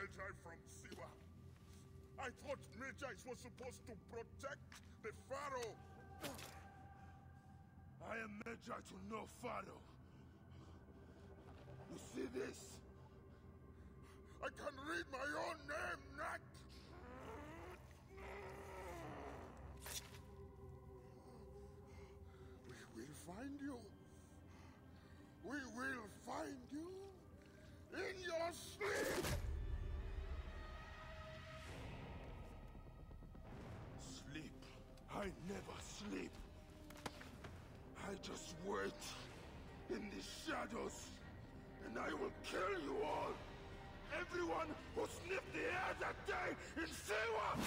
Magi from Siwa. I thought Magi's were supposed to protect the Pharaoh. I am Magi to no Pharaoh. You see this? I can read my own name, Nat! We will find you. We will find you in your sleep! Sleep? I never sleep. I just wait in the shadows, and I will kill you all. Everyone who sniffed the air that day in Siwa!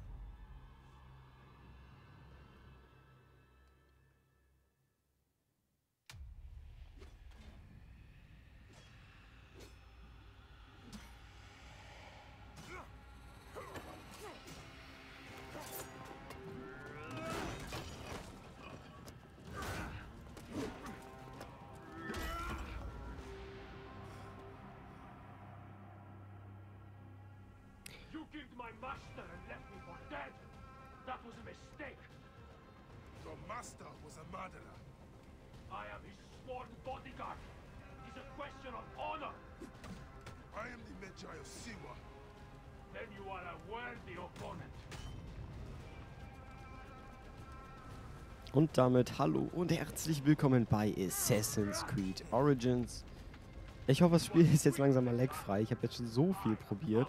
You killed my master and left me for dead. That was a mistake. Your master was a murderer. I am his sworn bodyguard. It is a question of honor. I am the Magi of Siwa. Then you are a worthy opponent. Und damit hallo und herzlich willkommen bei Assassin's Creed Origins. Ich hoffe, das Spiel ist jetzt langsam mal lagfrei. Ich habe jetzt schon so viel probiert.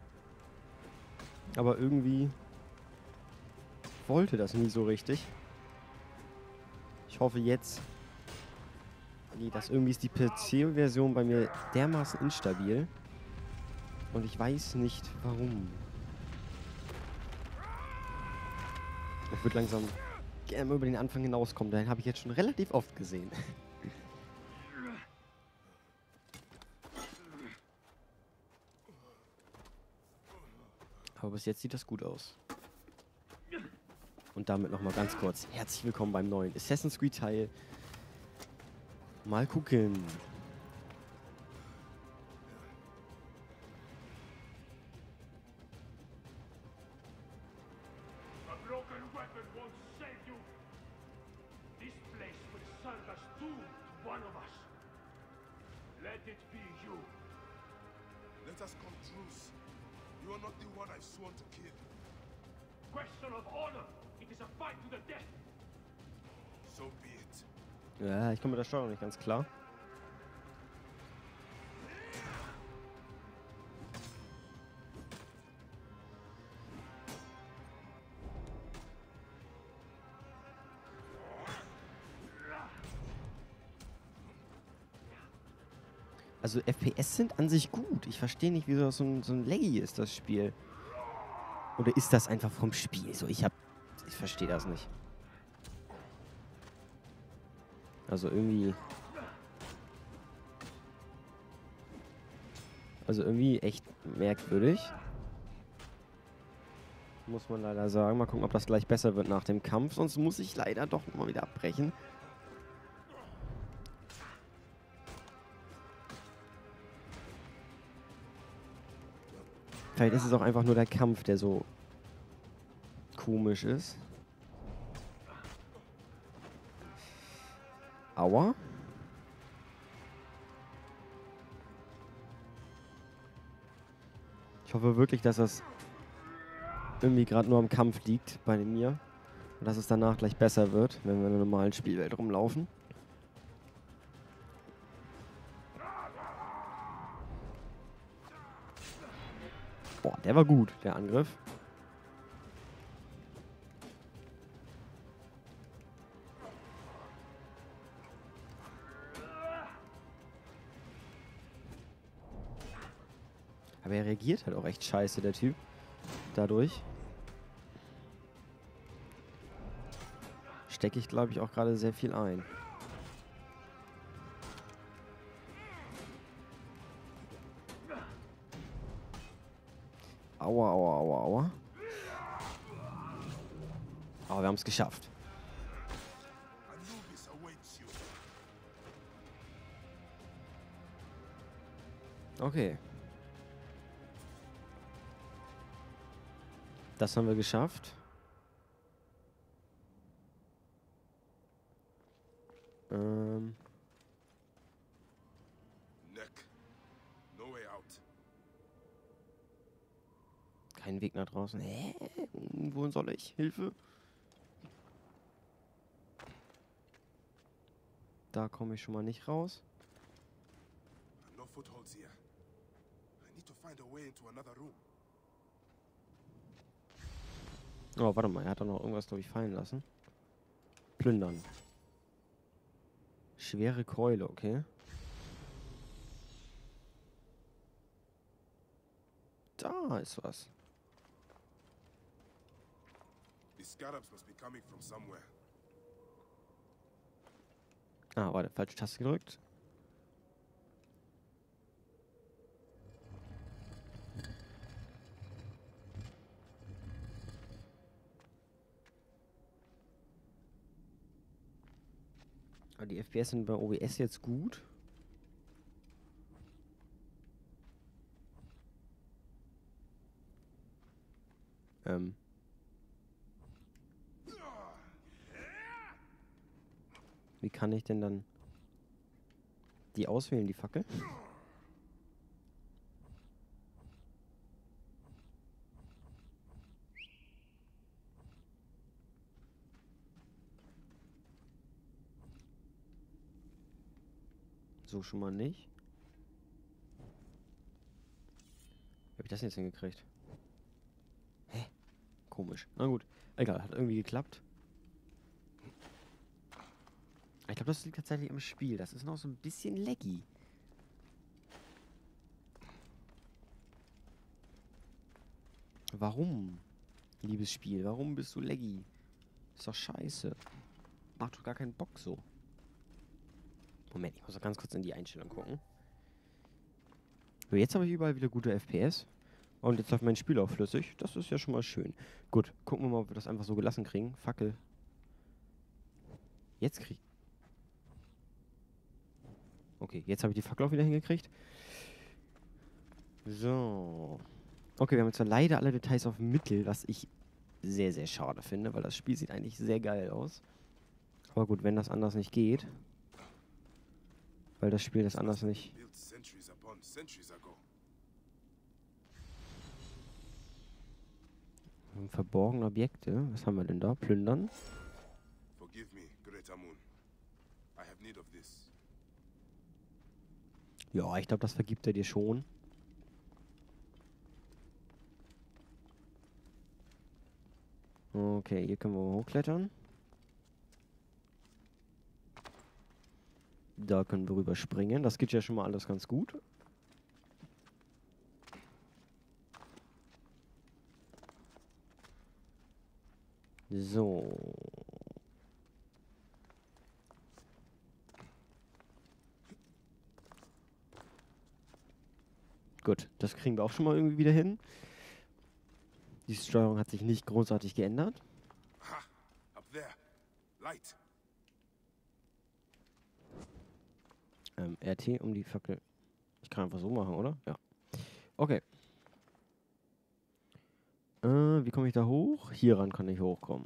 Aber irgendwie wollte das nie so richtig. Ich hoffe jetzt... Nee, irgendwie ist die PC-Version bei mir dermaßen instabil. Und ich weiß nicht, warum. Ich würde langsam gerne mal über den Anfang hinauskommen. Den habe ich jetzt schon relativ oft gesehen. Aber bis jetzt sieht das gut aus. Und damit nochmal ganz kurz. Herzlich willkommen beim neuen Assassin's Creed Teil. Mal gucken. A broken weapon won't save you. This place will serve as tomb to one of us. Let it be you. Let us come truce. You are not the one I've sworn to kill. Question of honor. It is a fight to the death. So be it. Ja, ich komme mit der Steuerung nicht ganz klar. Also FPS sind an sich gut. Ich verstehe nicht, wieso das so ein Laggy ist, das Spiel. Oder ist das einfach vom Spiel so? Ich verstehe das nicht. Also irgendwie echt merkwürdig. Muss man leider sagen. Mal gucken, ob das gleich besser wird nach dem Kampf. Sonst muss ich leider doch mal wieder abbrechen. Vielleicht ist es auch einfach nur der Kampf, der so komisch ist. Aua. Ich hoffe wirklich, dass das irgendwie gerade nur am Kampf liegt bei mir. Und dass es danach gleich besser wird, wenn wir in der normalen Spielwelt rumlaufen. Boah, der war gut, der Angriff. Aber er reagiert halt auch echt scheiße, der Typ. Dadurch stecke ich, glaube ich, auch gerade sehr viel ein. Aua, aua, aua, aua. Aber wir haben es geschafft. Anubis awaits you. Okay. Das haben wir geschafft. Neck. No way out. Kein Weg nach draußen. Hä? Wohin soll ich? Hilfe? Da komme ich schon mal nicht raus. No footholds here. I need to find a way into another room. Oh, warte mal. Er hat da noch irgendwas, glaube ich, fallen lassen. Plündern. Schwere Keule, okay. Da ist was. The scarabs must be coming from somewhere. Ah, warte. Falsche Taste gedrückt. Aber die FPS sind bei OBS jetzt gut. Wie kann ich denn dann die auswählen, die Fackel? So schon mal nicht. Wie habe ich das jetzt hingekriegt? Hä? Komisch. Na gut. Egal, hat irgendwie geklappt. Ich glaube, das liegt tatsächlich im Spiel. Das ist noch so ein bisschen laggy. Warum? Liebes Spiel, warum bist du laggy? Ist doch scheiße. Macht doch gar keinen Bock so. Moment, ich muss noch ganz kurz in die Einstellung gucken. So, jetzt habe ich überall wieder gute FPS. Und jetzt läuft mein Spiel auch flüssig. Das ist ja schon mal schön. Gut, gucken wir mal, ob wir das einfach so gelassen kriegen. Fackel. Jetzt krieg... Okay, jetzt habe ich die Fackel auch wieder hingekriegt. So. Okay, wir haben jetzt zwar leider alle Details auf Mittel, was ich sehr, sehr schade finde, weil das Spiel sieht eigentlich sehr geil aus. Aber gut, wenn das anders nicht geht. Weil das Spiel das anders nicht... Built centuries upon centuries ago. Verborgene Objekte. Was haben wir denn da? Plündern. Forgive me, Great Amun. I have need of this. Ja, ich glaube, das vergibt er dir schon. Okay, hier können wir hochklettern. Da können wir rüberspringen. Das geht ja schon mal alles ganz gut. So. Gut, das kriegen wir auch schon mal irgendwie wieder hin. Die Steuerung hat sich nicht großartig geändert. Ha! Up there. Light. RT um die Fackel. Ich kann einfach so machen, oder? Ja. Okay. Wie komme ich da hoch? Hieran kann ich hochkommen.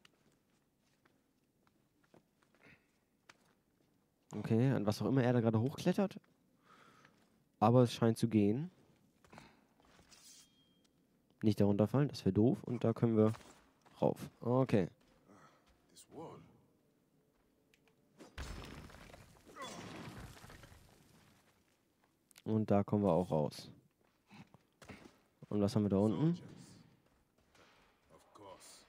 Okay, an was auch immer er da gerade hochklettert. Aber es scheint zu gehen. Nicht darunter fallen, das wäre doof. Und da können wir rauf. Okay. This wall. Und da kommen wir auch raus. Und was haben wir da unten? Soldiers. Of course.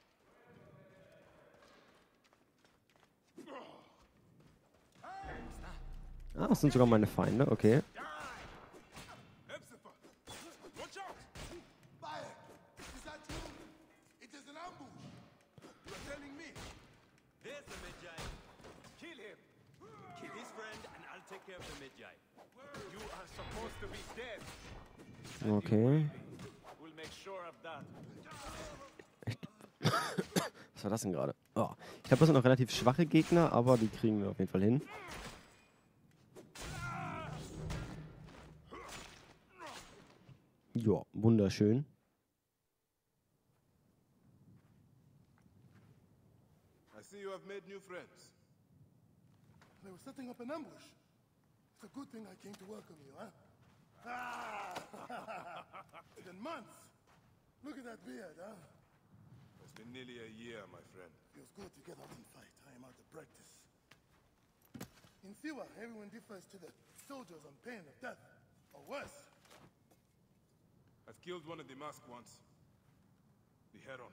Ah, das sind sogar meine Feinde, okay. Hepzibah! Watch out! Fire! Is that you? It is an ambush! You are telling me? There's the Medjay. Kill him. Kill his friend and I'll take care of the Medjay. You are supposed to be dead. Okay. We'll make sure of that. Was war das denn gerade? Oh. Ich glaube, das sind noch relativ schwache Gegner, aber die kriegen wir auf jeden Fall hin. Ja, wunderschön. have made new friends? They were setting up an ambush. It's a good thing I came to welcome you, huh? Ah! It's been months. Look at that beard, huh? It's been nearly a year, my friend. Feels good to get out and fight. I am out of practice. In Siwa, everyone defers to the soldiers on pain of death, or worse. I've killed one of the masked ones. The Heron.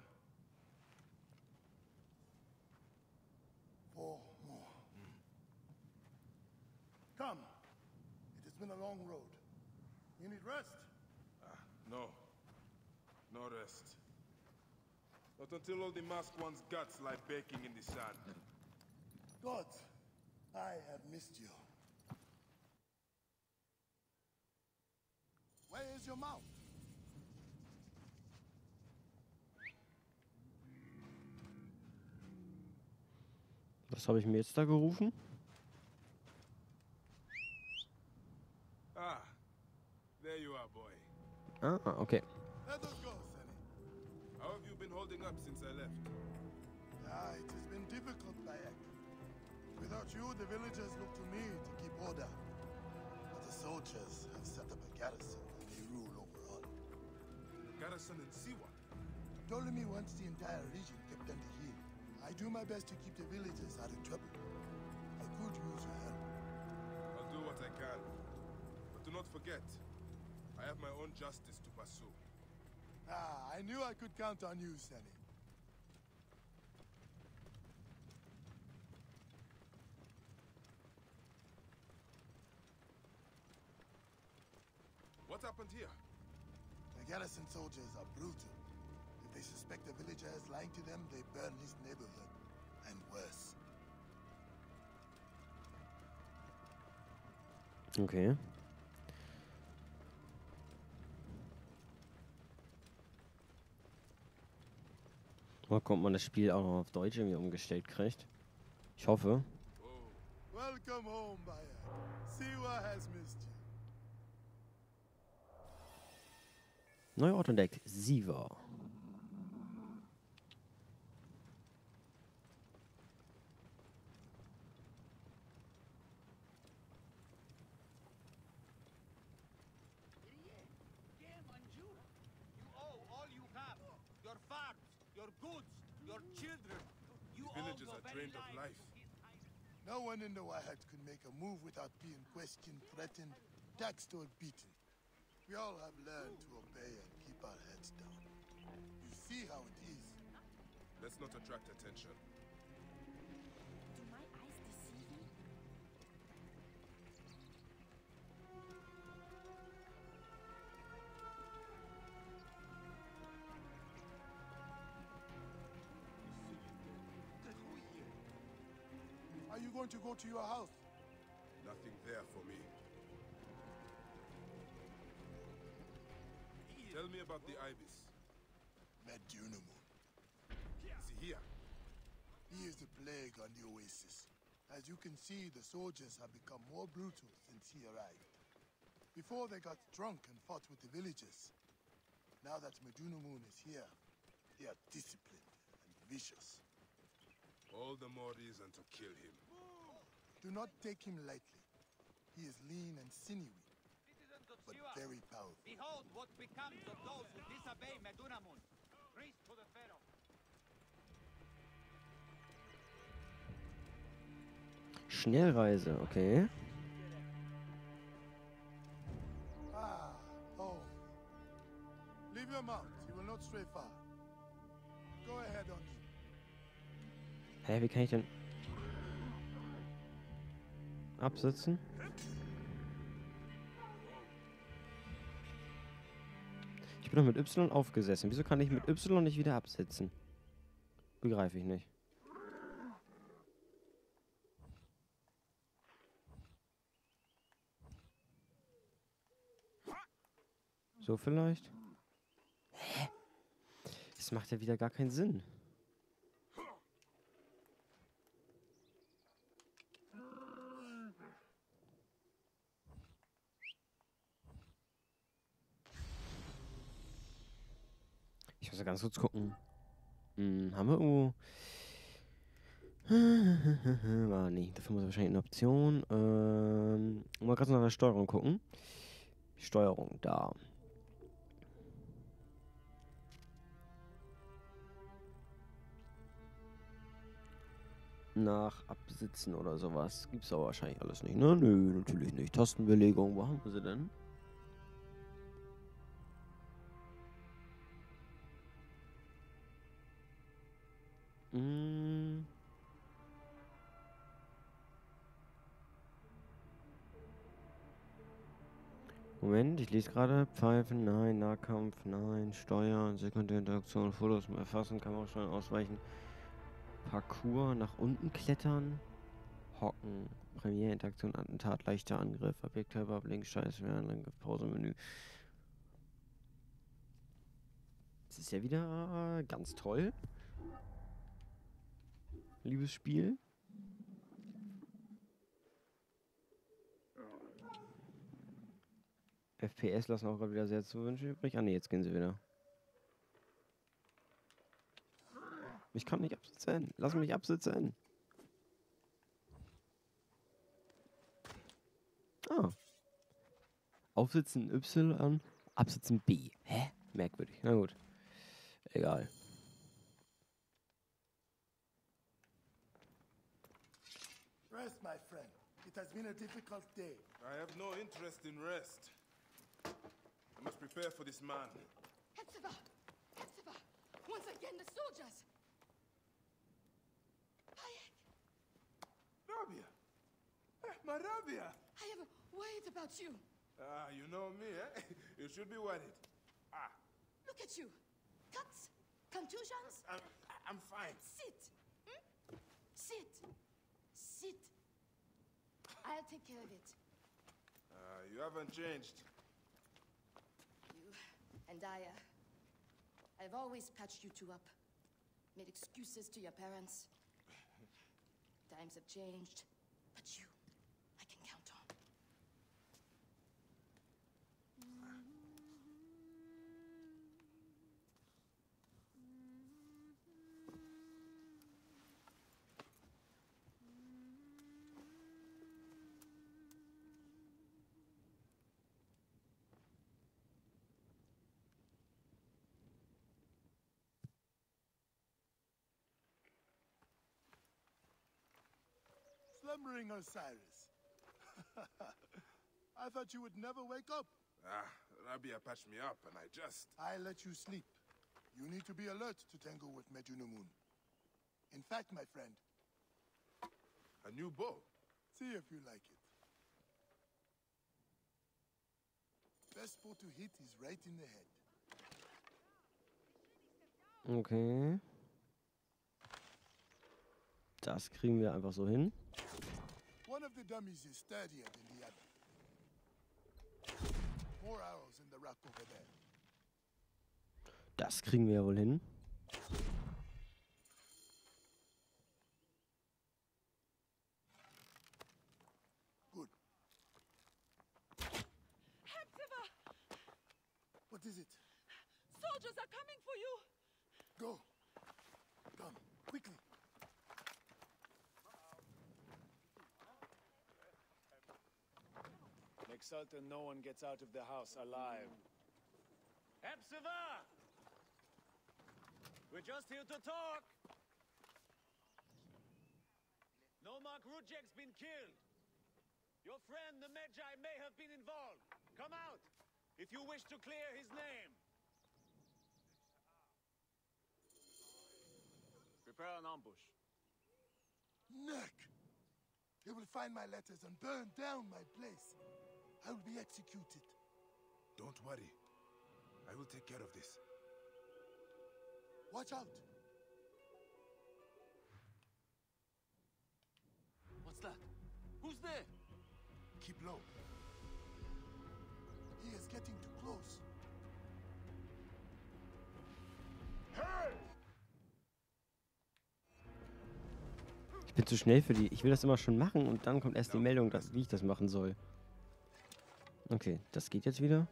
4 more. Come. It has been a long road. You need rest? No. No rest. Not until all the masked one's guts lie baking in the sand. Gods, I have missed you. Where is your mount? Was habe ich mir jetzt da gerufen? Ah. There you are, boy. Ah, okay. Let us go, Sonny. How have you been holding up since I left? It has been difficult, Bayek. Without you, the villagers look to me to keep order. But the soldiers have set up a garrison and they rule over all. Garrison in Siwa. Ptolemy wants the entire region kept under heel. I do my best to keep the villagers out of trouble. I could use your help. I'll do what I can. But do not forget, I have my own justice to pursue. I knew I could count on you, Sonny. What happened here? The garrison soldiers are brutal. If they suspect a villager is lying to them, they burn his neighborhood. And worse. Okay. Mal gucken, ob man das Spiel auch noch auf Deutsch irgendwie umgestellt kriegt. Ich hoffe. Welcome home, Bayek. Siwa has missed you. Neuer Ort entdeckt. Siwa. You owe all you have. Your farms, your goods, your children. You The villagers are drained of life. No one in the Wahat could make a move without being questioned, threatened, taxed, or beaten. We all have learned to obey and keep our heads down. You see how it is. Let's not attract attention. Do my eyes deceive me? Are you going to go to your house? Nothing there for me. Tell me about the Ibis. Medunamun. Is he here? He is the plague on the oasis. As you can see, the soldiers have become more brutal since he arrived. Before they got drunk and fought with the villagers. Now that Medunamun is here, they are disciplined and vicious. All the more reason to kill him. Do not take him lightly. He is lean and sinewy, Citizens of but Siwa, very powerful. behold what becomes of those who disobey Medunamun. Priest to the Pharaoh. Schnellreise, okay. Oh. Leave your mount. He will not stray far. Go ahead on him. Hä, wie kann ich denn absitzen? Ich bin doch mit Y aufgesessen. Wieso kann ich mit Y nicht wieder absitzen? Begreife ich nicht. So vielleicht? Hä? Das macht ja wieder gar keinen Sinn. Ich muss ja ganz kurz gucken. Haben wir irgendwo... War nicht. Dafür muss wahrscheinlich eine Option. Mal gerade nach der Steuerung gucken. Steuerung, da. Nach Absitzen oder sowas. Gibt's aber wahrscheinlich alles nicht, ne? Nö, natürlich nicht. Tastenbelegung, wo haben wir sie denn? Hm. Moment, ich lese gerade. Pfeifen, nein. Nahkampf, nein. Steuern, sekundäre Interaktion, Fotos erfassen, Kamerasteuern ausweichen. Parcours, nach unten klettern. Hocken, Premiere-Interaktion, Attentat, leichter Angriff, Objekthalber, links, Scheiß, Angriff, Pause-Menü. Das ist ja wieder ganz toll. Liebes Spiel. FPS lassen auch gerade wieder sehr zu wünschen übrig. Ah ne, jetzt gehen sie wieder. Ich kann nicht absitzen. Lass mich absitzen. Ah. Aufsitzen Y, absitzen B. Hä? Merkwürdig. Na gut. Egal. Rest, my friend. It has been a difficult day. I have no interest in rest. I must prepare for this man. Hepzibah! Hepzibah! Once again, the soldiers! Hayek! Rabia! My Rabia! I am worried about you. Ah, you know me, eh? You should be worried. Ah, Look at you. Cuts? Contusions? I'm fine. Sit! Hmm? Sit! Sit! I'll take care of it. You haven't changed. You and I've always patched you two up. Made excuses to your parents. Times have changed, but you, I can count on. Slumbering Osiris. I thought you would never wake up. Ah, Rabia patched me up and I just... I let you sleep. You need to be alert to tangle with Medunamun. In fact, my friend, A new bow. see if you like it. Best spot to hit is right in the head. Okay. Das kriegen wir einfach so hin. One of the dummies is sturdier than the other. More arrows in the rack over there. Das kriegen wir ja wohl hin. Good. Hepzibah! What is it? Soldiers are coming for you! Go. Come, quickly. Make certain no one gets out of the house alive. Hepzibah! We're just here to talk. Nomarch Rujek's been killed. Your friend, the Magi, may have been involved. Come out, if you wish to clear his name. Prepare an ambush. Nick! They will find my letters and burn down my place. I will be executed. Don't worry. I will take care of this. Watch out! What's that? Who's there? Keep low. He is getting too close. Ich bin zu schnell für die. Ich will das immer schon machen und dann kommt erst die Meldung, wie ich das machen soll. Okay, das geht jetzt wieder.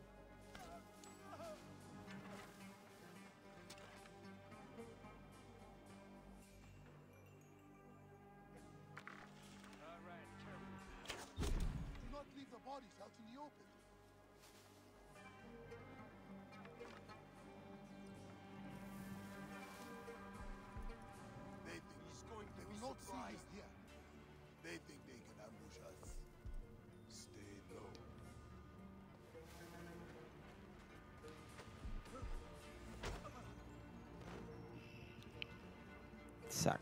Zack.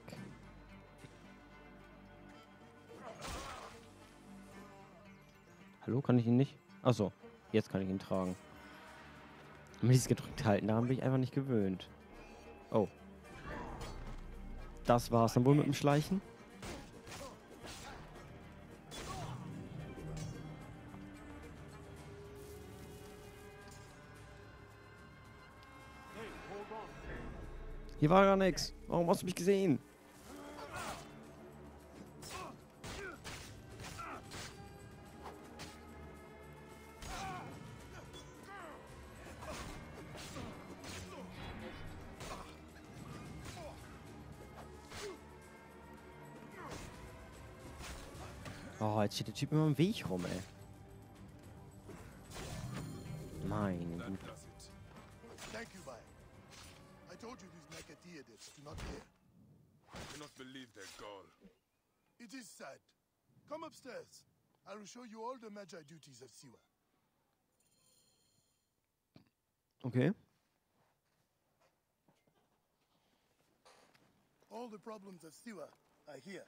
Hallo, kann ich ihn nicht? Achso, jetzt kann ich ihn tragen. Wenn ich es gedrückt halten, daran bin ich einfach nicht gewöhnt. Oh. Das war's dann wohl mit dem Schleichen. Hier war gar nichts. Warum hast du mich gesehen? Oh, jetzt steht der Typ immer im Weg rum, ey. Meine Güte. Does it. Thank you, Bayek. I told you these Nekatiadids do not care. I cannot believe their gall. It is sad. Come upstairs. I will show you all the Magi duties of Siwa. Okay. All the problems of Siwa are here.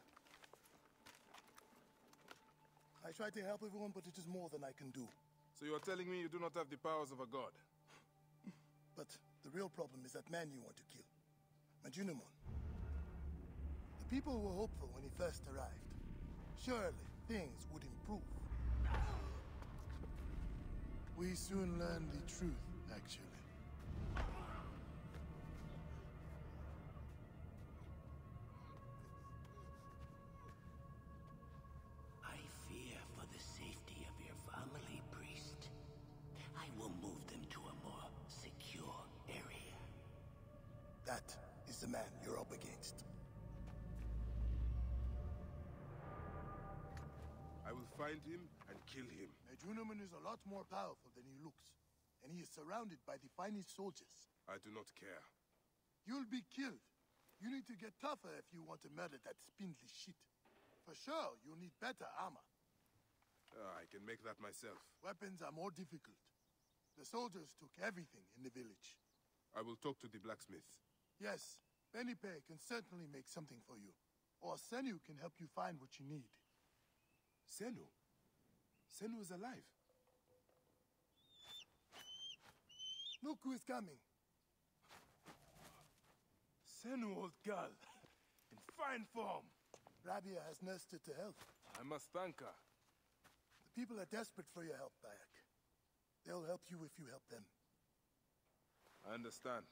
I try to help everyone, but it is more than I can do. So you are telling me you do not have the powers of a god? But the real problem is that man you want to kill, Majunimon. The people were hopeful when he first arrived. Surely things would improve. We soon learned the truth, actually. I fear for the safety of your family, priest. I will move them to a more secure area. That is the man you're up against. I will find him and kill him. Majunimon is a lot more powerful than he looks, and he is surrounded by the finest soldiers. I do not care. You'll be killed. You need to get tougher if you want to murder that spindly shit. For sure, you'll need better armor. I can make that myself. Weapons are more difficult. The soldiers took everything in the village. I will talk to the blacksmith. Yes, Benipe can certainly make something for you. Or Senu can help you find what you need. Senu? Senu is alive. Look who is coming. Senu, old girl. In fine form. Rabia has nursed her to health. I must thank her. The people are desperate for your help, Bayek. They'll help you if you help them. I understand.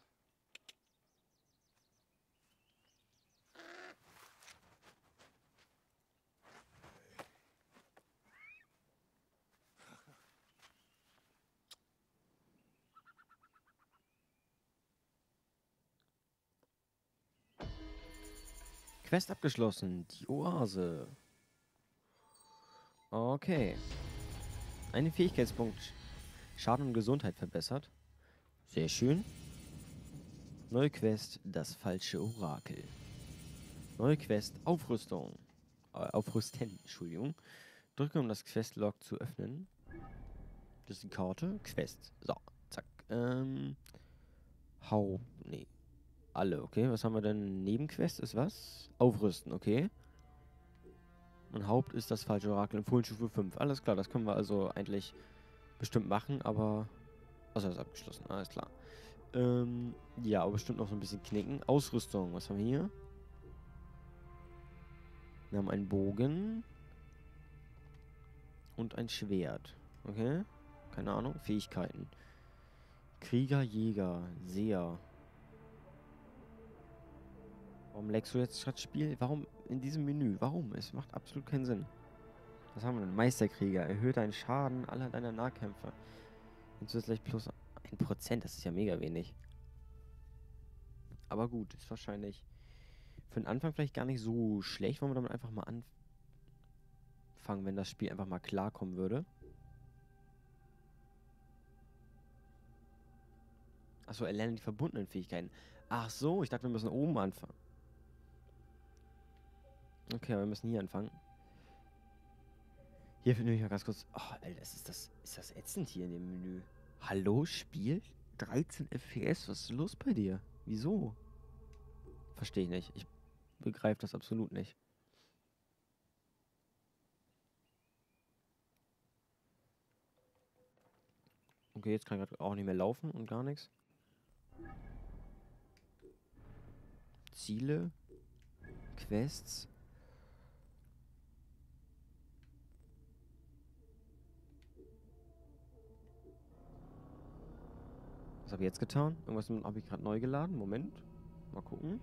Quest abgeschlossen. Die Oase. Okay. Einen Fähigkeitspunkt. Schaden und Gesundheit verbessert. Sehr schön. Neue Quest. Das falsche Orakel. Neue Quest. Aufrüstung. Aufrüsten. Entschuldigung. Drücke, um das Questlog zu öffnen. Das ist die Karte. Quest. So. Zack. Nee. Alle, okay. Was haben wir denn? Nebenquest ist was? Aufrüsten, okay. Und Haupt ist das falsche Orakel in Fohlenstufe 5. Alles klar, das können wir also eigentlich bestimmt machen, aber... Achso, das ist abgeschlossen, alles klar. Ja, aber bestimmt noch so ein bisschen knicken. Ausrüstung, was haben wir hier? Wir haben einen Bogen. Und ein Schwert. Okay. Keine Ahnung. Fähigkeiten. Krieger, Jäger, Seher. Warum leckst du jetzt das Spiel? Warum in diesem Menü? Warum? Es macht absolut keinen Sinn. Was haben wir denn? Meisterkrieger. Erhöht deinen Schaden aller deiner Nahkämpfer. Und zusätzlich plus 1%. Das ist ja mega wenig. Aber gut, ist wahrscheinlich für den Anfang vielleicht gar nicht so schlecht. Wollen wir damit einfach mal anfangen, wenn das Spiel einfach mal klarkommen würde. Achso, erlernen die verbundenen Fähigkeiten. Ach so, ich dachte, wir müssen oben anfangen. Okay, wir müssen hier anfangen. Hier finde ich mal ganz kurz. Oh, Alter, ist das ätzend hier in dem Menü? Hallo, Spiel? 13 FPS, was ist los bei dir? Wieso? Verstehe ich nicht. begreife das absolut nicht. Okay, jetzt kann ich gerade auch nicht mehr laufen und gar nichts. Ziele. Quests. Was habe ich jetzt getan? Irgendwas habe ich gerade neu geladen. Moment. Mal gucken.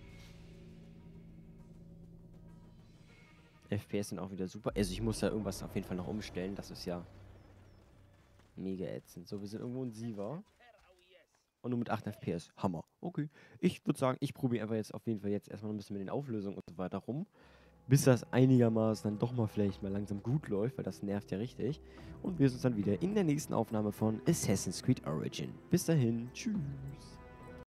FPS sind auch wieder super. Also ich muss da irgendwas auf jeden Fall noch umstellen. Das ist ja mega ätzend. So, wir sind irgendwo in Siva. Und nur mit 8 FPS. Hammer. Okay. Ich würde sagen, ich probiere einfach jetzt auf jeden Fall jetzt erstmal noch ein bisschen mit den Auflösungen und so weiter rum. Bis das einigermaßen dann doch mal vielleicht mal langsam gut läuft, weil das nervt ja richtig. Und wir sehen uns dann wieder in der nächsten Aufnahme von Assassin's Creed Origin. Bis dahin. Tschüss.